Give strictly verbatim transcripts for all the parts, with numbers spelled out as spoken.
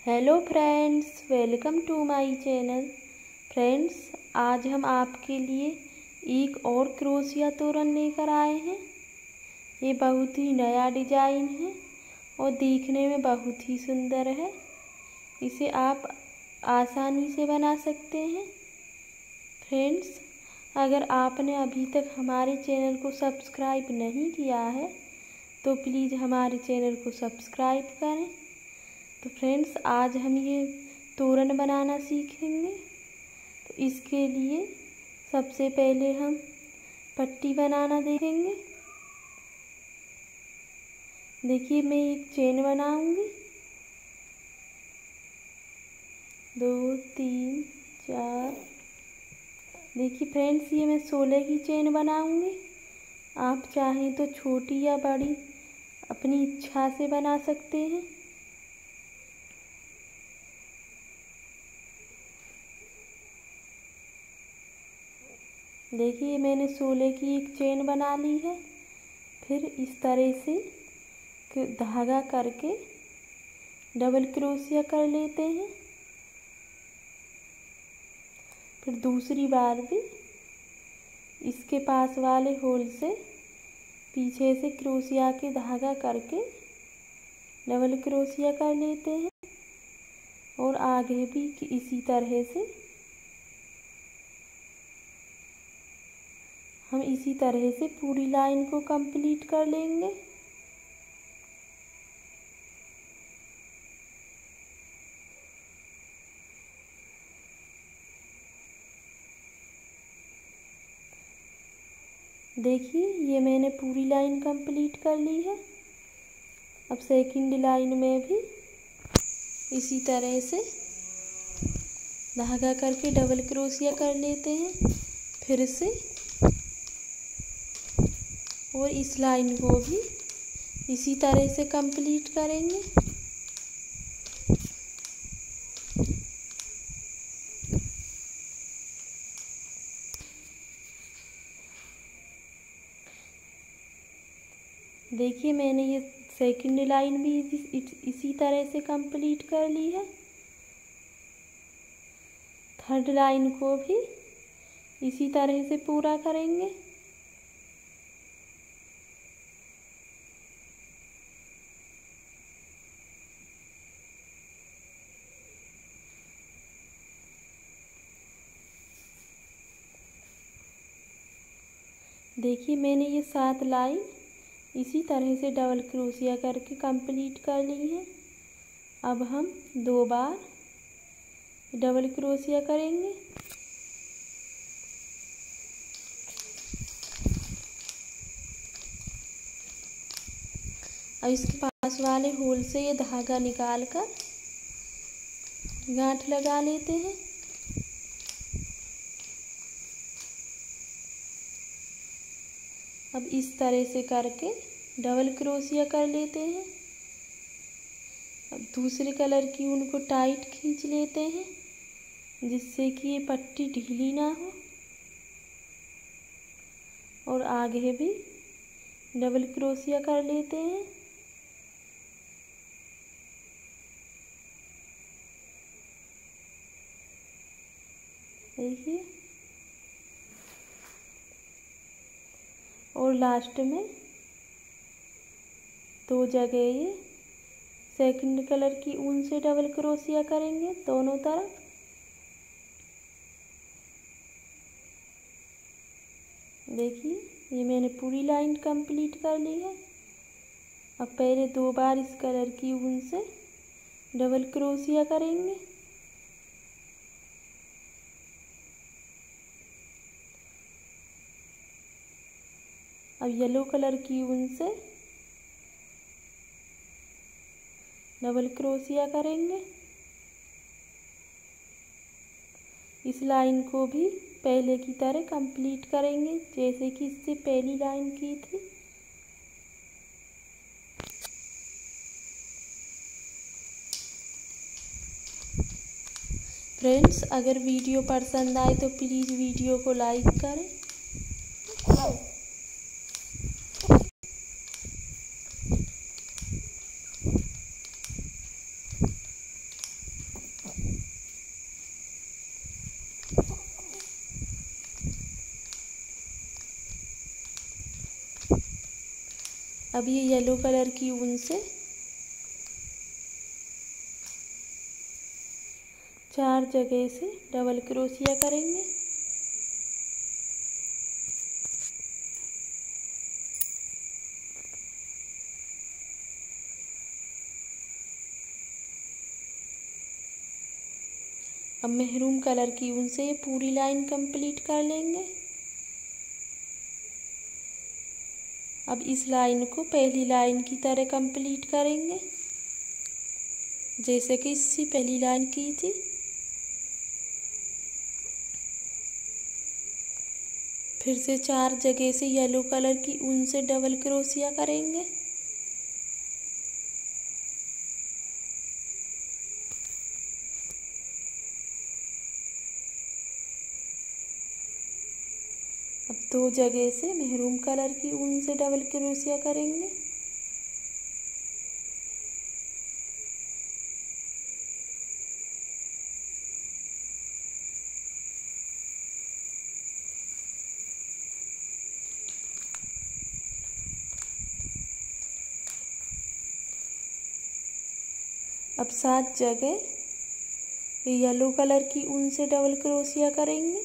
Hello friends, welcome to my channel. Friends, आज हम आपके लिए एक और क्रोशिया तोरण लेकर आए हैं। ये बहुत ही नया डिजाइन है और देखने में बहुत ही सुंदर है। इसे आप आसानी से बना सकते हैं। फ्रेंड्स, अगर आपने अभी तक हमारे चैनल को सब्सक्राइब नहीं किया है तो प्लीज़ हमारे चैनल को सब्सक्राइब करें। तो फ्रेंड्स, आज हम ये तोरण बनाना सीखेंगे। तो इसके लिए सबसे पहले हम पट्टी बनाना देखेंगे। देखिए, मैं एक चेन बनाऊंगी। दो, तीन, चार। देखिए फ्रेंड्स, ये मैं सोलह की चेन बनाऊंगी। आप चाहें तो छोटी या बड़ी अपनी इच्छा से बना सकते हैं। देखिए, मैंने सोलह की एक चेन बना ली है। फिर इस तरह से धागा करके डबल क्रोशिया कर लेते हैं। फिर दूसरी बार भी इसके पास वाले होल से पीछे से क्रोशिया के धागा करके डबल क्रोशिया कर लेते हैं और आगे भी इसी तरह से हम इसी तरह से पूरी लाइन को कंप्लीट कर लेंगे। देखिए, ये मैंने पूरी लाइन कंप्लीट कर ली है। अब सेकंड लाइन में भी इसी तरह से धागा करके डबल क्रोशिया कर लेते हैं फिर से, और इस लाइन को भी इसी तरह से कंप्लीट करेंगे। देखिए, मैंने ये सेकंड लाइन भी इसी तरह से कंप्लीट कर ली है। थर्ड लाइन को भी इसी तरह से पूरा करेंगे। देखिए, मैंने ये सात लाइन इसी तरह से डबल क्रोशिया करके कंप्लीट कर ली है। अब हम दो बार डबल क्रोशिया करेंगे। अब इसके पास वाले होल से ये धागा निकालकर गांठ लगा लेते हैं। अब इस तरह से करके डबल क्रोशिया कर लेते हैं। अब दूसरे कलर की ऊन को टाइट खींच लेते हैं जिससे कि ये पट्टी ढीली ना हो, और आगे भी डबल क्रोशिया कर लेते हैं। देखिए, और लास्ट में दो जगह ये सेकंड कलर की ऊन से डबल क्रोशिया करेंगे दोनों तरफ। देखिए, ये मैंने पूरी लाइन कंप्लीट कर ली है। अब पहले दो बार इस कलर की ऊन से डबल क्रोशिया करेंगे। अब येलो कलर की ऊन से डबल क्रोशिया करेंगे। इस लाइन को भी पहले की तरह कंप्लीट करेंगे जैसे कि इससे पहली लाइन की थी। फ्रेंड्स, अगर वीडियो पसंद आए तो प्लीज़ वीडियो को लाइक करें। अब ये येलो कलर की ऊन से चार जगह से डबल क्रोशिया करेंगे। अब मेहरून कलर की ऊन से ये पूरी लाइन कंप्लीट कर लेंगे। अब इस लाइन को पहली लाइन की तरह कंप्लीट करेंगे, जैसे कि इससे पहली लाइन की थी। फिर से चार जगह से येलो कलर की ऊन से डबल क्रोशिया करेंगे। अब दो जगह से मेहरून कलर की ऊन से डबल क्रोशिया करेंगे। अब सात जगह येलो कलर की ऊन से डबल क्रोशिया करेंगे।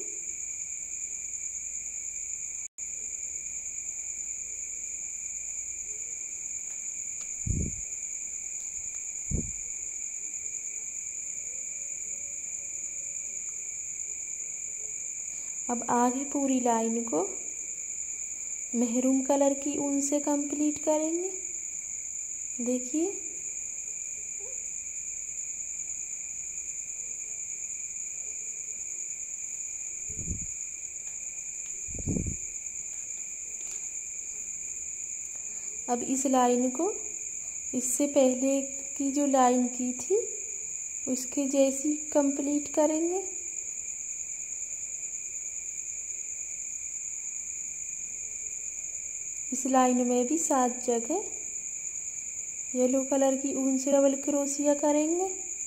अब आगे पूरी लाइन को मेहरून कलर की ऊन से कंप्लीट करेंगे। देखिए, अब इस लाइन को इससे पहले की जो लाइन की थी उसके जैसी कंप्लीट करेंगे। इस लाइन में भी सात जगह येलो कलर की ऊन से डबल क्रोशिया करेंगे।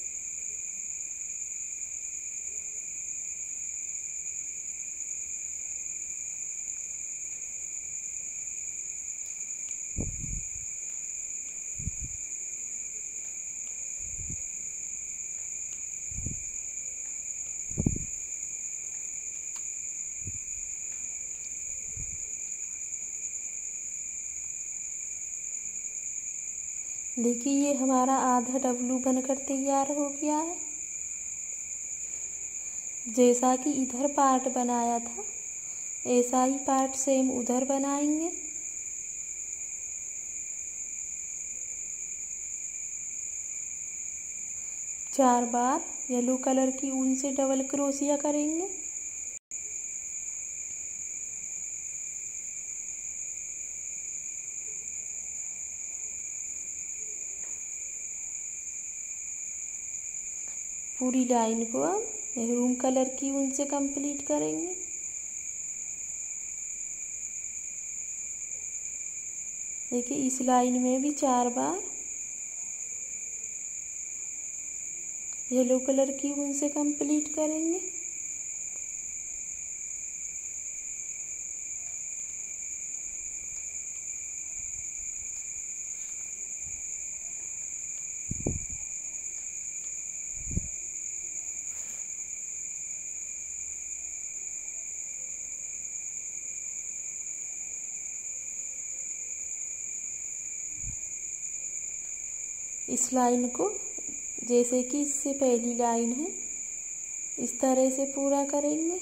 देखिए, ये हमारा आधा डब्लू बनकर तैयार हो गया है। जैसा कि इधर पार्ट बनाया था ऐसा ही पार्ट सेम उधर बनाएंगे। चार बार येलो कलर की ऊन से डबल क्रोशिया करेंगे। पूरी लाइन को अब मेहरून कलर की ऊन से कंप्लीट करेंगे। देखिए, इस लाइन में भी चार बार येलो कलर की ऊन से कंप्लीट करेंगे। इस लाइन को जैसे कि इससे पहली लाइन है इस तरह से पूरा करेंगे।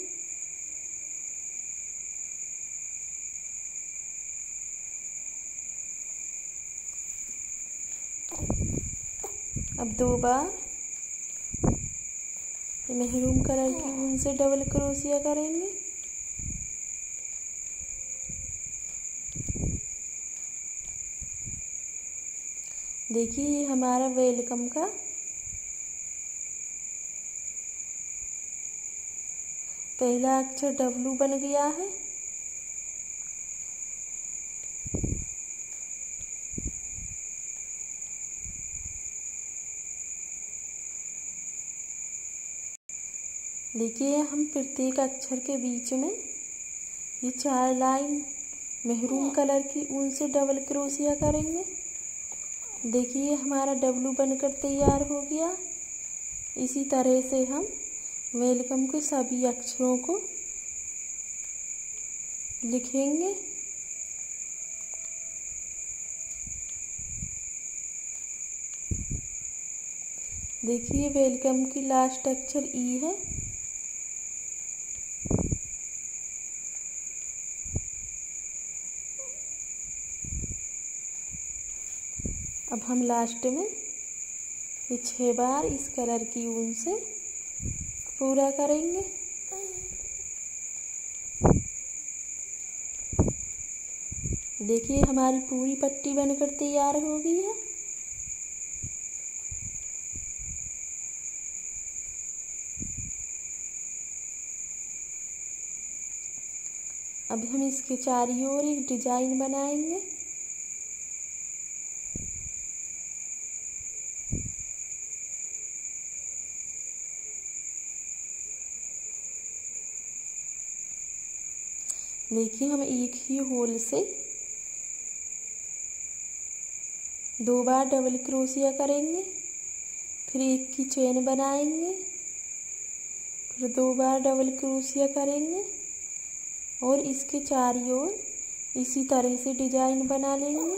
अब दो बार मेहरून कलर की ऊन से डबल क्रोशिया करेंगे। देखिए, ये हमारा वेलकम का पहला अक्षर डब्लू बन गया है। देखिए, हम प्रत्येक अक्षर के बीच में ये चार लाइन मेहरून कलर की ऊन से डबल क्रोशिया करेंगे। देखिए हमारा डब्लू बनकर तैयार हो गया। इसी तरह से हम वेलकम के सभी अक्षरों को लिखेंगे। देखिए वेलकम की लास्ट अक्षर ई है। अब हम लास्ट में ये छह बार इस कलर की ऊन से पूरा करेंगे। देखिए हमारी पूरी पट्टी बनकर तैयार हो गई है। अब हम इसके चारों ओर एक डिजाइन बनाएंगे। देखिए हम एक ही होल से दो बार डबल क्रोशिया करेंगे, फिर एक की चेन बनाएंगे, फिर दो बार डबल क्रोशिया करेंगे और इसके चारों ओर इसी तरह से डिजाइन बना लेंगे।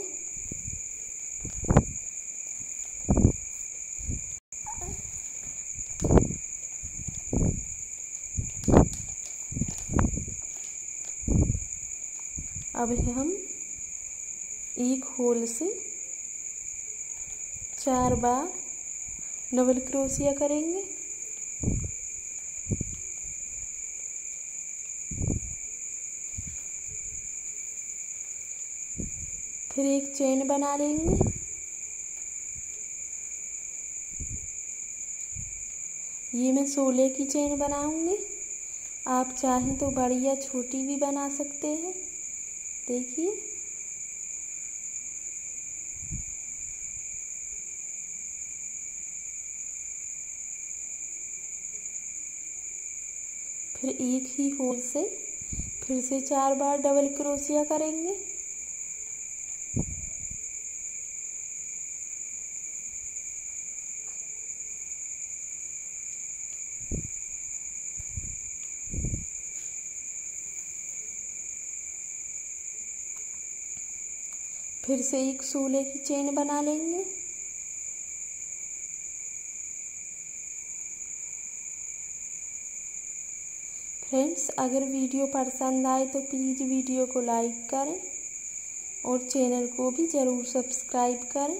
अब हम एक होल से चार बार डबल क्रोशिया करेंगे। फिर एक चेन बना लेंगे। ये मैं सोलह की चेन बनाऊंगी। आप चाहें तो बड़ी या छोटी भी बना सकते हैं। देखिए फिर एक ही होल से फिर से चार बार डबल क्रोशिया करेंगे। फिर से एक सोलह की चेन बना लेंगे। फ्रेंड्स, अगर वीडियो पसंद आए तो प्लीज़ वीडियो को लाइक करें और चैनल को भी ज़रूर सब्सक्राइब करें।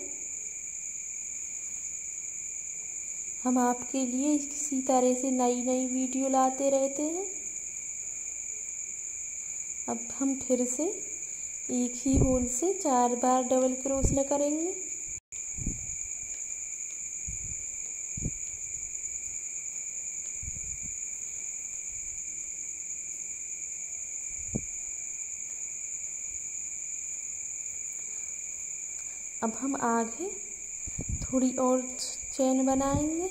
हम आपके लिए इसी तरह से नई नई वीडियो लाते रहते हैं। अब हम फिर से एक ही होल से चार बार डबल क्रोशिया करेंगे। अब हम आगे थोड़ी और चेन बनाएंगे।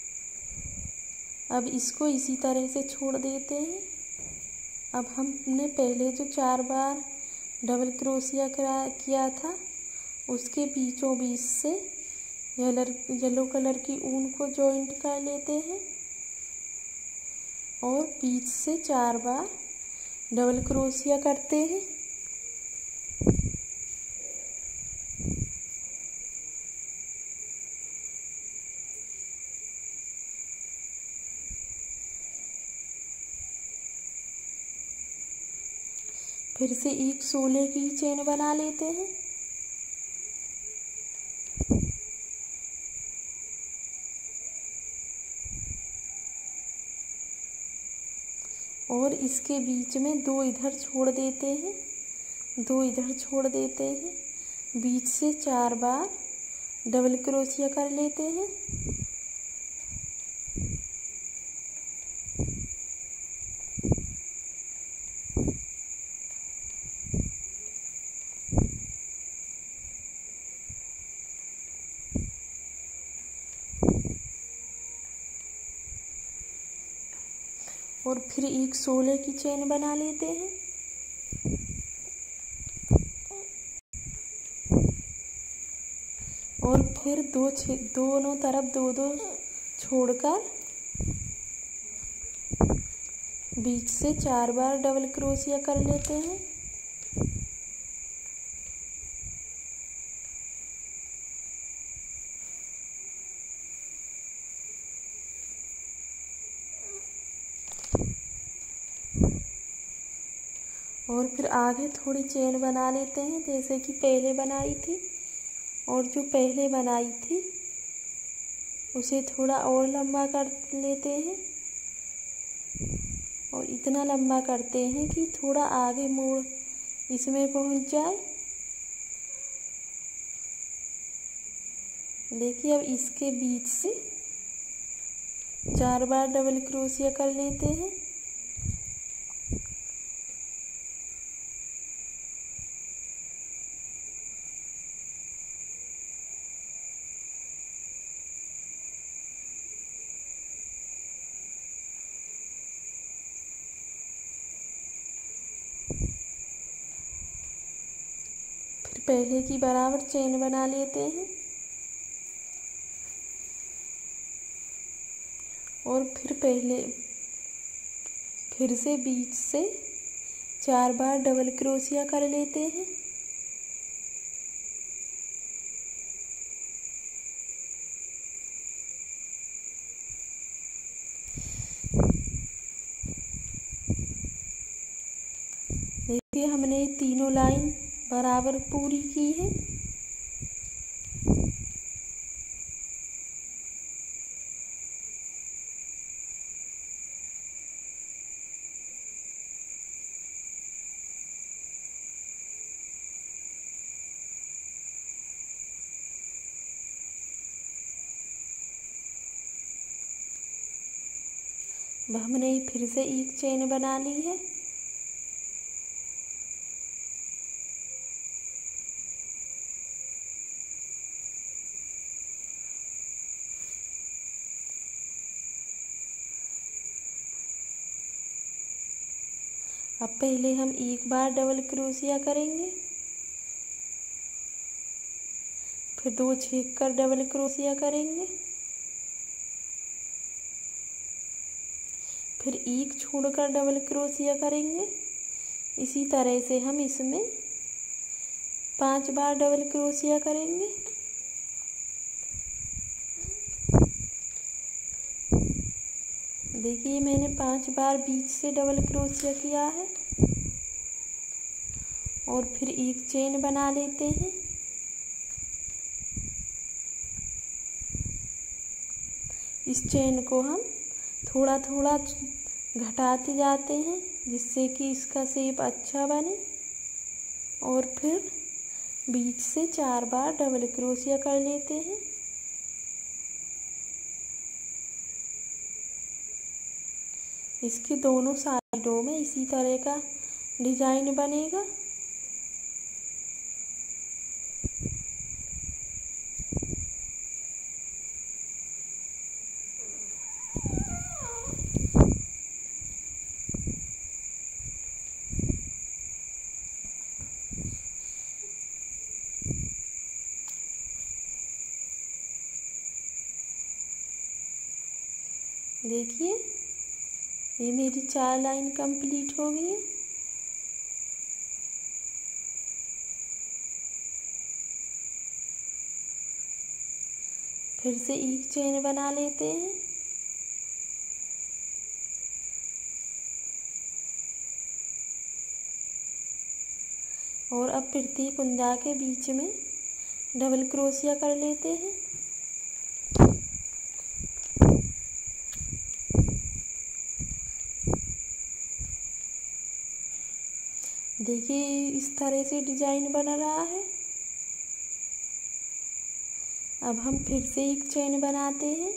अब इसको इसी तरह से छोड़ देते हैं। अब हमने पहले जो चार बार डबल क्रोशिया करा किया था उसके बीचों बीच से येलर येलो कलर की ऊन को जॉइंट कर लेते हैं और बीच से चार बार डबल क्रोशिया करते हैं। फिर से एक सोलह की चेन बना लेते हैं। और इसके बीच में दो इधर छोड़ देते हैं, दो इधर छोड़ देते हैं। बीच से चार बार डबल क्रोशिया कर लेते हैं। और फिर एक सोलह की चेन बना लेते हैं। और फिर दो छे दोनों तरफ दो दो छोड़कर बीच से चार बार डबल क्रोशिया कर लेते हैं। और फिर आगे थोड़ी चेन बना लेते हैं जैसे कि पहले बनाई थी, और जो पहले बनाई थी उसे थोड़ा और लंबा कर लेते हैं और इतना लंबा करते हैं कि थोड़ा आगे मोड़ इसमें पहुंच जाए। देखिए अब इसके बीच से चार बार डबल क्रोशिया कर लेते हैं। फिर पहले की बराबर चेन बना लेते हैं और फिर पहले फिर से बीच से चार बार डबल क्रोशिया कर लेते हैं। देखिए हमने तीनों लाइन बराबर पूरी की है। अब हमने फिर से एक चेन बना ली है अब पहले हम एक बार डबल क्रोशिया करेंगे, फिर दो छेक कर डबल क्रोशिया करेंगे, फिर एक छोड़कर डबल क्रोशिया करेंगे। इसी तरह से हम इसमें पांच बार डबल क्रोशिया करेंगे। देखिए मैंने पांच बार बीच से डबल क्रोशिया किया है और फिर एक चेन बना लेते हैं। इस चेन को हम थोड़ा थोड़ा घटाते जाते हैं जिससे कि इसका शेप अच्छा बने और फिर बीच से चार बार डबल क्रोशिया कर लेते हैं। इसके दोनों साइडों में इसी तरह का डिजाइन बनेगा। देखिए ये मेरी चार लाइन कंप्लीट हो गई है। फिर से एक चेन बना लेते हैं और अब प्रत्येक कुंदा के बीच में डबल क्रोशिया कर लेते हैं। देखिए इस तरह से डिजाइन बन रहा है। अब हम फिर से एक चेन बनाते हैं।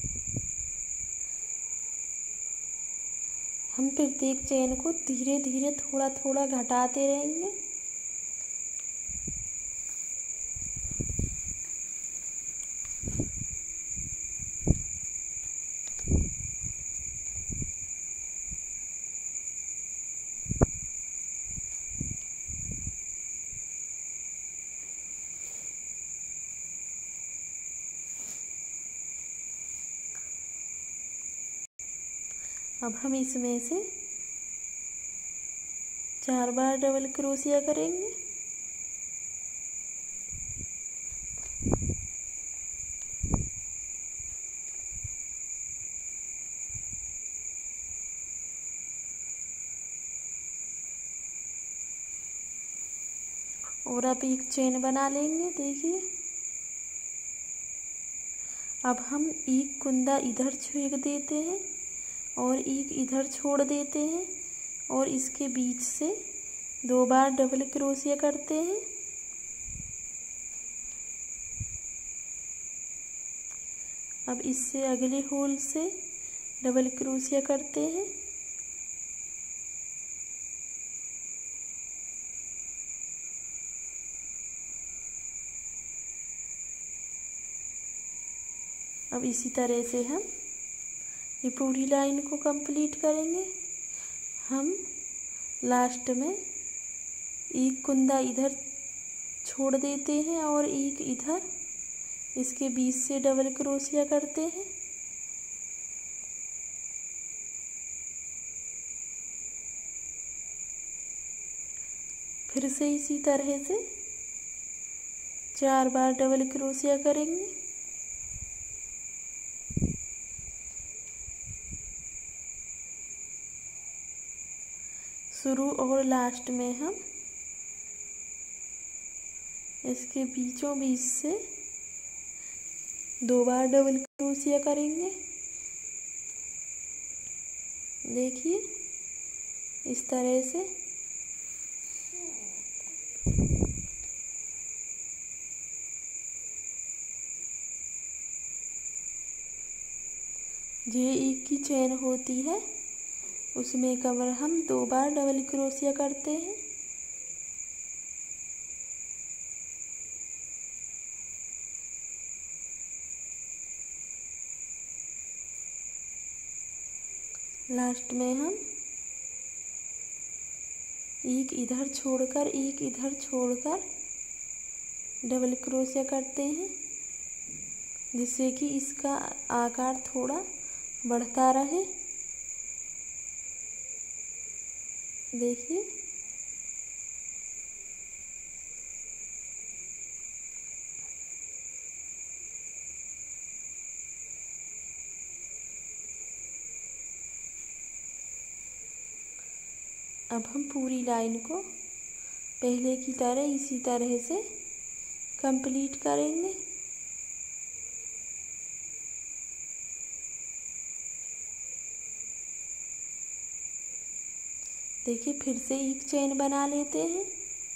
हम प्रत्येक चेन को धीरे धीरे थोड़ा थोड़ा घटाते रहेंगे। अब हम इसमें से चार बार डबल क्रोशिया करेंगे। और अब एक चेन बना लेंगे। देखिए, अब हम एक कुंदा इधर छेड़ देते हैं और एक इधर छोड़ देते हैं और इसके बीच से दो बार डबल क्रोशिया करते हैं। अब इससे अगले होल से डबल क्रोशिया करते हैं। अब इसी तरह से हम ये पूरी लाइन को कंप्लीट करेंगे। हम लास्ट में एक कुंदा इधर छोड़ देते हैं और एक इधर, इसके बीच से डबल क्रोशिया करते हैं। फिर से इसी तरह से चार बार डबल क्रोशिया करेंगे। शुरू और लास्ट में हम इसके बीचों बीच से दो बार डबल क्रोशिया करेंगे। देखिए, इस तरह से ये एक की चेन होती है, उसमें कवर हम दो बार डबल क्रोशिया करते हैं। लास्ट में हम एक इधर छोड़कर एक इधर छोड़कर डबल क्रोशिया करते हैं, जिससे कि इसका आकार थोड़ा बढ़ता रहे। देखिए, अब हम पूरी लाइन को पहले की तरह इसी तरह से कंप्लीट करेंगे। देखिए, फिर से एक चेन बना लेते हैं।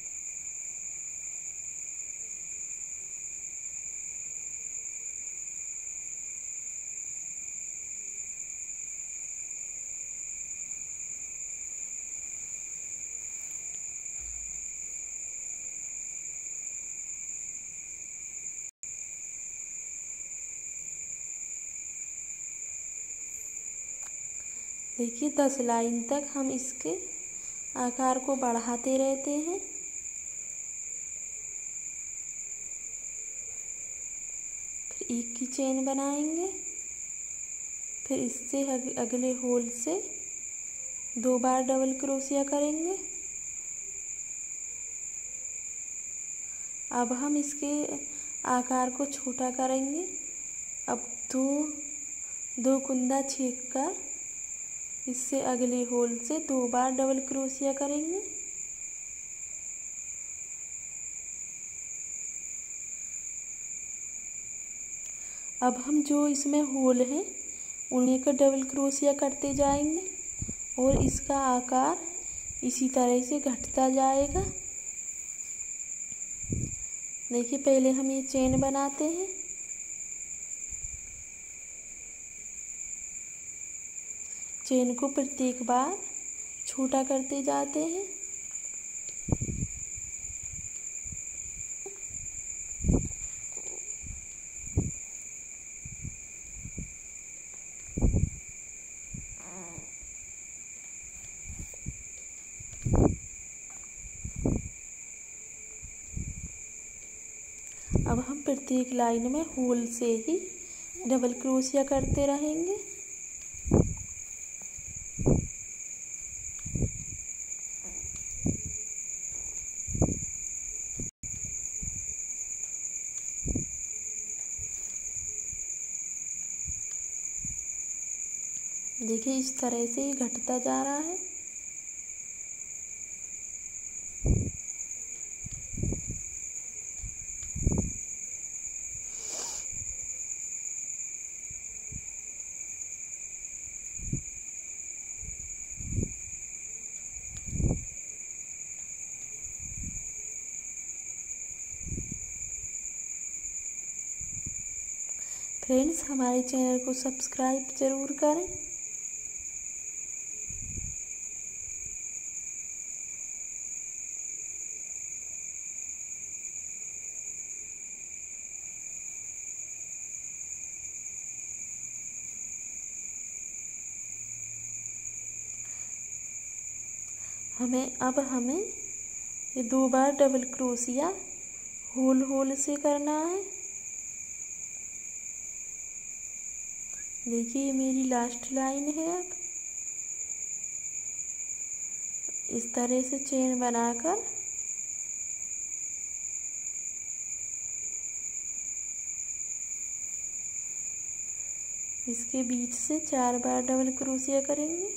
देखिए, दस लाइन तक हम इसके आकार को बढ़ाते रहते हैं। फिर एक की चेन बनाएंगे, फिर इससे अगले होल से दो बार डबल क्रोशिया करेंगे। अब हम इसके आकार को छोटा करेंगे। अब दो दो कुंदा छेद कर इससे अगले होल से दो बार डबल क्रोशिया करेंगे। अब हम जो इसमें होल हैं उन्हीं का डबल क्रोशिया करते जाएंगे और इसका आकार इसी तरह से घटता जाएगा। देखिए, पहले हम ये चेन बनाते हैं। चेन को प्रत्येक बार छोटा करते जाते हैं। अब हम प्रत्येक लाइन में होल से ही डबल क्रोशिया करते रहेंगे। देखिए इस तरह से ये घटता जा रहा है। फ्रेंड्स, हमारे चैनल को सब्सक्राइब जरूर करें। हमें अब हमें ये दो बार डबल क्रोशिया होल होल से करना है। देखिए ये मेरी लास्ट लाइन है। अब इस तरह से चेन बनाकर इसके बीच से चार बार डबल क्रोशिया करेंगे।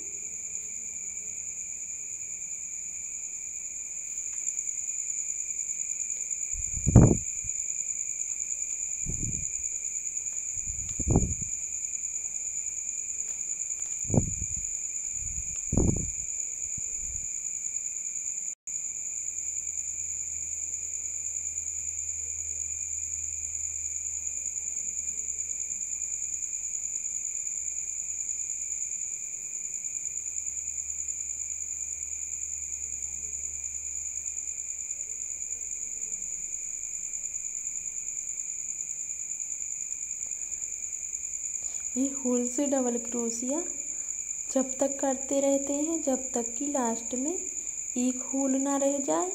ये होल से डबल क्रोशिया जब तक करते रहते हैं जब तक कि लास्ट में एक होल ना रह जाए।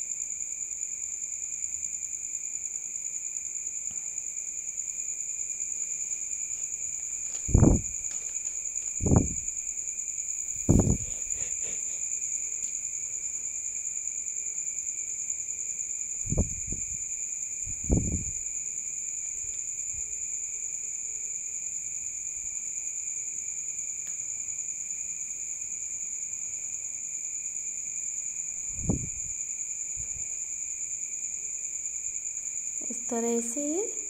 इस तरह से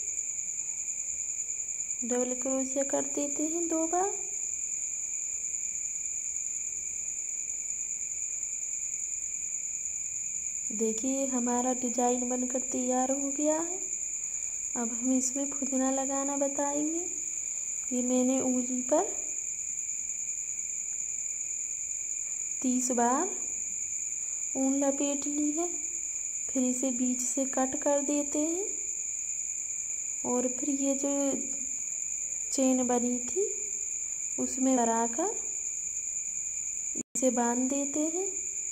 डबल क्रोशिया कर देते हैं दो बार। देखिए हमारा डिजाइन बनकर तैयार हो गया है। अब हम इसमें फुदना लगाना बताएंगे। ये मैंने उंगली पर तीस बार ऊन लपेट ली है। फिर इसे बीच से कट कर देते हैं और फिर ये जो चेन बनी थी उसमें भराकर इसे बांध देते हैं।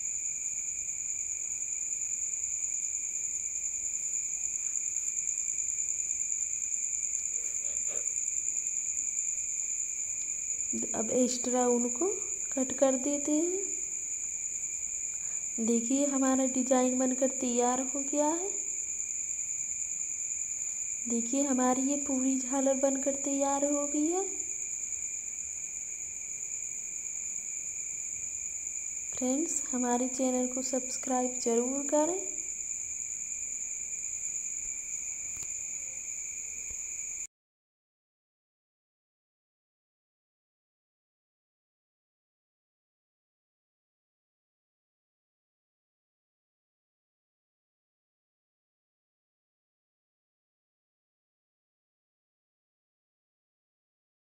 अब एक्स्ट्रा ऊन को कट कर देते हैं। देखिए हमारा डिजाइन बनकर तैयार हो गया है। देखिए हमारी ये पूरी झालर बनकर तैयार हो गई है। फ्रेंड्स, हमारे चैनल को सब्सक्राइब जरूर करें।